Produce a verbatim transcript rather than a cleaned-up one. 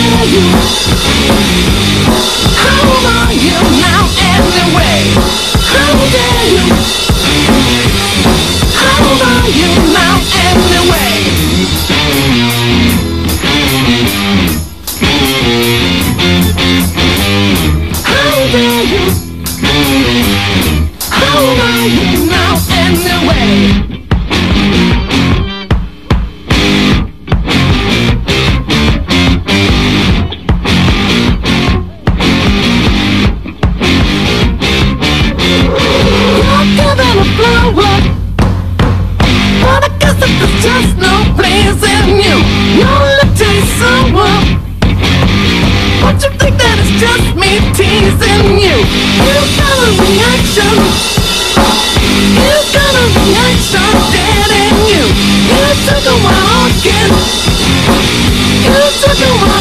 dare you? How are you now anyway? How dare you? How are you now anyway? How dare you? How are you now anyway? Just no place in you. Your lip tastes so warm. Don't you think that it's just me teasing you? You got a reaction. You got a reaction dead in you. You took a while again. You took a while.